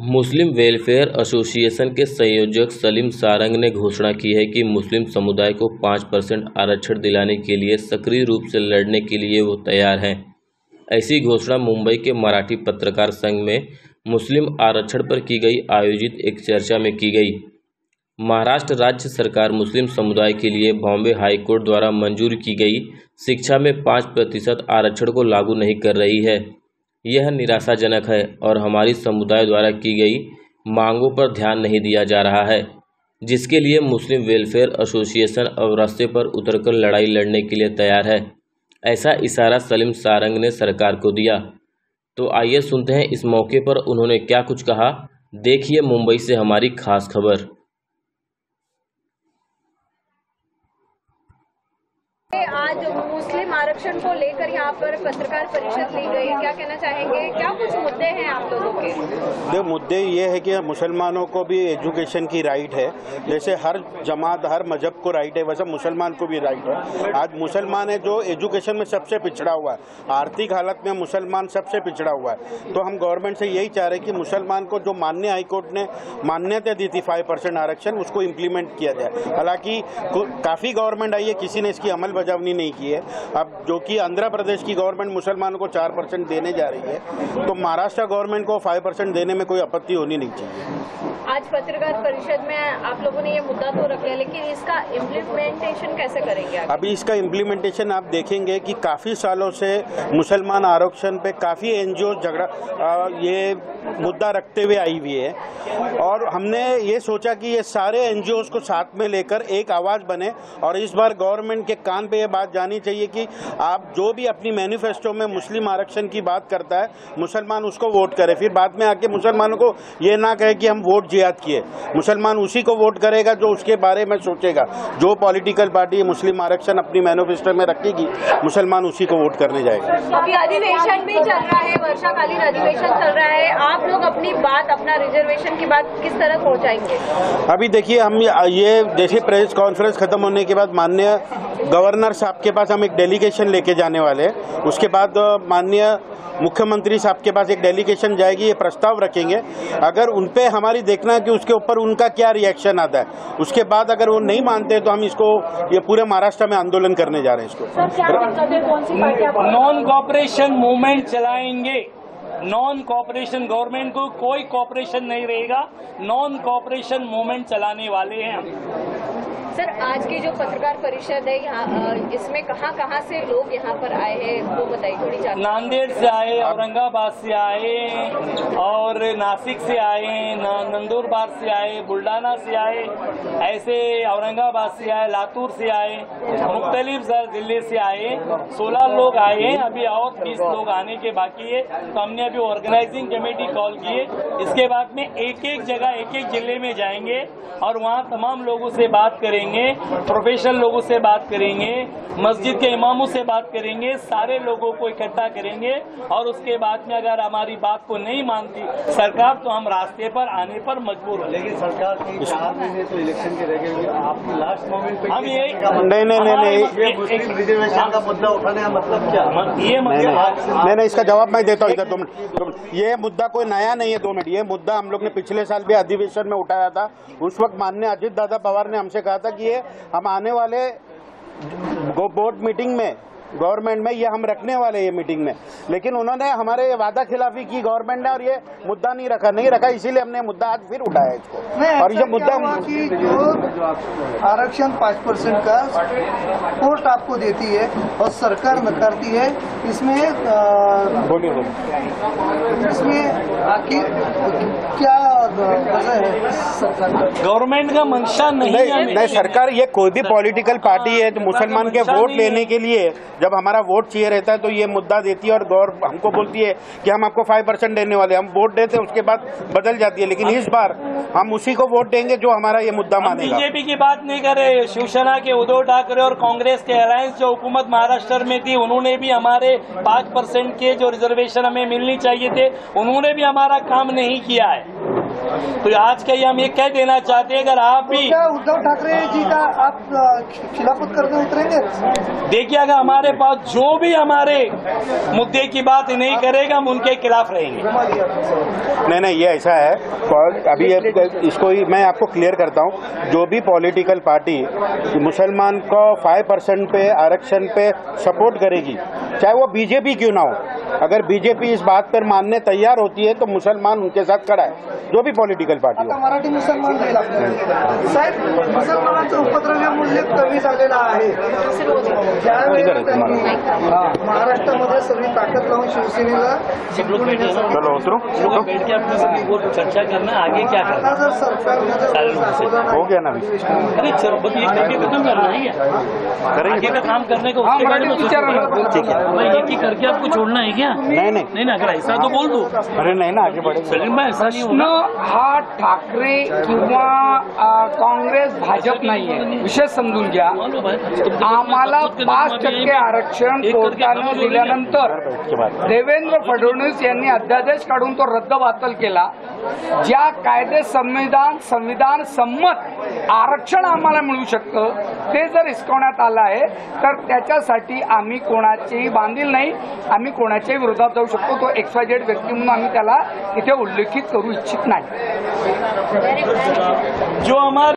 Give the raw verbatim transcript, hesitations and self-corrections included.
मुस्लिम welfare association के संयोजक सलीम सारंग ने घोषणा की है कि मुस्लिम समुदाय को पाँच परसेंट आरक्षण दिलाने के लिए सक्रिय रूप से लड़ने के लिए वो तैयार हैं। ऐसी घोषणा मुंबई के मराठी पत्रकार संघ में मुस्लिम आरक्षण पर की गई आयोजित एक चर्चा में की गई। महाराष्ट्र राज्य सरकार मुस्लिम समुदाय के लिए बॉम्बे हाई कोर्ट द्वारा मंजूर की गई शिक्षा में पाँच प्रतिशत आरक्षण को लागू नहीं कर रही है। यह निराशाजनक है और हमारी समुदाय द्वारा की गई मांगों पर ध्यान नहीं दिया जा रहा है, जिसके लिए मुस्लिम वेलफेयर एसोसिएशन अब रास्ते पर उतरकर लड़ाई लड़ने के लिए तैयार है। ऐसा इशारा सलीम सारंग ने सरकार को दिया। तो आइए सुनते हैं इस मौके पर उन्होंने क्या कुछ कहा। देखिए मुंबई से हमारी खास खबर। आज मुस्लिम आरक्षण को लेकर यहाँ पर पत्रकार परिषद ली गई, क्या कहना चाहेंगे? क्या कुछ मुद्दे हैं आप लोगों के? देखो, मुद्दे ये है कि मुसलमानों को भी एजुकेशन की राइट है। जैसे हर जमात हर मजहब को राइट है, वैसे मुसलमान को भी राइट है। आज मुसलमान है जो एजुकेशन में सबसे पिछड़ा हुआ है, आर्थिक हालत में मुसलमान सबसे पिछड़ा हुआ है। तो हम गवर्नमेंट से यही चाह रहे हैं कि मुसलमान को जो माननीय हाईकोर्ट ने मान्यता दी थी फाइव परसेंट आरक्षण, उसको इम्प्लीमेंट किया जाए। हालांकि काफ़ी गवर्नमेंट आई है, किसी ने इसकी अमल बजावनी नहीं की है। अब जो कि आंध्र प्रदेश की गवर्नमेंट मुसलमानों को चार परसेंट देने जा रही है, तो महाराष्ट्र गवर्नमेंट को फाइव परसेंट देने में कोई आपत्ति होनी नहीं चाहिए। आज पत्रकार परिषद में आप लोगों ने ये मुद्दा तो रख लिया, लेकिन इसका इम्प्लीमेंटेशन कैसे करेंगे आप? अभी इसका इम्प्लीमेंटेशन आप देखेंगे कि काफ़ी सालों से मुसलमान आरक्षण पे काफ़ी एनजीओ झगड़ा ये मुद्दा रखते हुए आई हुई है, और हमने ये सोचा कि ये सारे एनजीओ को साथ में लेकर एक आवाज़ बने। और इस बार गवर्नमेंट के कान पे ये बात जानी चाहिए कि आप जो भी अपनी मैनिफेस्टो में मुस्लिम आरक्षण की बात करता है, मुसलमान उसको वोट करे। फिर बाद में आके मुसलमानों को ये ना कहे कि हम वोट जिहाद किए। मुसलमान उसी को वोट करेगा जो उसके बारे में सोचेगा। जो पॉलिटिकल पार्टी मुस्लिम आरक्षण अपनी मैनिफेस्टो में रखेगी, मुसलमान उसी को वोट करने जाएगा। अभी अधिवेशन भी चल रहा है, वर्षाकालीन अधिवेशन चल रहा है, आप लोग अपनी बात, अपना रिजर्वेशन की बात किस तरह पहुंचाएंगे? अभी देखिए, हम ये जैसे प्रेस कॉन्फ्रेंस खत्म होने के बाद माननीय गवर्नर साहब के पास हम एक डेलीगेशन लेके जाने वाले हैं। उसके बाद माननीय मुख्यमंत्री साहब के पास एक डेलीगेशन जाएगी, ये प्रस्ताव रखेंगे। अगर उन पे हमारी देखना है कि उसके ऊपर उनका क्या रिएक्शन आता है, उसके बाद अगर वो नहीं मानते तो हम इसको ये पूरे महाराष्ट्र में आंदोलन करने जा रहे हैं। इसको नॉन कॉपरेशन मूवमेंट चलाएंगे। नॉन कॉपरेशन गवर्नमेंट को कोई कॉपरेशन नहीं रहेगा, नॉन कॉपरेशन मूवमेंट चलाने वाले हैं हम। सर, आज की जो पत्रकार परिषद है यहाँ, इसमें कहाँ कहाँ से लोग यहाँ पर आए हैं वो बताइए थोड़ी जानकारी। नांदेड़ से आए, औरंगाबाद से आए, और नासिक से आए, नंदुरबार से आए, बुल्डाना से आए, ऐसे औरंगाबाद से आए, लातूर से आए, मुख्तलिफ दिल्ली से आए। सोलह लोग आए हैं, अभी और बीस लोग आने के बाकी है। तो हमने अभी ऑर्गेनाइजिंग कमेटी कॉल की है। इसके बाद में एक एक जगह एक एक जिले में जाएंगे और वहाँ तमाम लोगों से बात करेंगे, प्रोफेशनल लोगों से बात करेंगे, मस्जिद के इमामों से बात करेंगे, सारे लोगों को इकट्ठा करेंगे। और उसके बाद में अगर हमारी बात को नहीं मानती सरकार, तो हम रास्ते पर आने पर मजबूर हो। लेकिन सरकार की चार महीने तो इलेक्शन के रह गए, आप लास्ट मोमेंट पे हम ये नहीं नहीं नहीं रिजर्वेशन का मुद्दा उठाने का मतलब क्या? ये नहीं नहीं इसका जवाब मैं देता हूँ। इधर दो मिनट। ये मुद्दा कोई नया नहीं है। दो मिनट। ये मुद्दा हम लोग ने पिछले साल भी अधिवेशन में उठाया था। उस वक्त माननीय अजित दादा पवार ने हमसे कहा था कि ये हम आने वाले बोर्ड मीटिंग में, गवर्नमेंट में ये हम रखने वाले ये मीटिंग में, लेकिन उन्होंने हमारे वादा खिलाफी की गवर्नमेंट ने, और ये मुद्दा नहीं रखा नहीं रखा इसीलिए हमने मुद्दा आज फिर उठाया इसको। और ये मुद्दा कि जो आरक्षण पाँच परसेंट का कोर्ट आपको देती है और सरकार नकारती है, इसमें बोलिए इसमें आखिर क्या वजह है? सरकार गवर्नमेंट का मंशा नहीं है। नहीं, सरकार ये कोई भी पॉलिटिकल पार्टी है तो मुसलमान के वोट लेने के लिए जब हमारा वोट चाहिए रहता है तो ये मुद्दा देती है और गौर हमको बोलती है कि हम आपको फाइव परसेंट देने वाले। हम वोट देते हैं, उसके बाद बदल जाती है। लेकिन इस बार हम उसी को वोट देंगे जो हमारा ये मुद्दा मानेगा। बीजेपी की बात नहीं कर रहे। शिवसेना के उद्धव ठाकरे और कांग्रेस के अलायंस जो हुकूमत महाराष्ट्र में थी, उन्होंने भी हमारे पाँच परसेंट के जो रिजर्वेशन हमें मिलनी चाहिए थे, उन्होंने भी हमारा काम नहीं किया है। तो आज का ये हम ये कह देना चाहते हैं, अगर आप भी क्या उद्धव ठाकरे जी का आप अ, खिलाफत करने उतरेंगे? देखिए, अगर हमारे पास जो भी हमारे मुद्दे की बात नहीं करेगा हम उनके खिलाफ रहेंगे। नहीं नहीं, ये ऐसा है, अभी ये- इसको ही मैं आपको क्लियर करता हूँ। जो भी पॉलिटिकल पार्टी मुसलमान को फाइव परसेंट पे आरक्षण पे सपोर्ट करेगी, चाहे वो बीजेपी क्यों ना हो, अगर बीजेपी इस बात पर मानने तैयार होती है तो मुसलमान उनके साथ खड़ा है, जो भी पॉलिटिकल पार्टी आता हो। मराठी मुसलमान राहील आपल्याला. साहेब, मुसलमानांचं उपद्रव्य मूल्य कमी झालेलं आहे. ज्यावेळेला त्यांनी महाराष्ट्रामध्ये सगळी ताकद लावून शिवसेनेला जिंकून येण्यासाठी चलो उतरो, बैठ के अपनी सभी वो चर्चा करना, आगे क्या करना। आता जर सरकारने जर सावधान हो गया ना अभी? अरे सर, बस ये करके खत्म करना है क्या? आगे का काम करने को उसके बारे में सोचो। भाई एक ही करके आपको छोड़ना है क्या? नहीं नहीं नहीं ना, अगर ऐसा तो बोल दो। अरे नहीं ना, आगे बढ़े। सलीम भाई, ऐसा नहीं प्रश्न होगा। हा ठाकरे किंवा अ, काँग्रेस भाजप नाहीये, विषय समजून घ्या. आम्हाला पाच टक्के आरक्षण कोर्टाने दिल्यानंतर देवेंद्र फडणवीस यांनी अध्यादेश काढून तो रद्दबातल केला. ज्या कायदे संविधान संविधान संमत आरक्षण आम्हाला मिळू शकतं ते जर हिसकवण्यात आलं आहे तर त्याच्यासाठी आम्ही कोणाचेही बांधील नाही, आम्ही कोणाच्याही विरोधात जाऊ शकतो. तो एक्स वाय झेड व्यक्ती म्हणून आम्ही त्याला इथे उल्लेखित करू इच्छित नाही. जो हमारे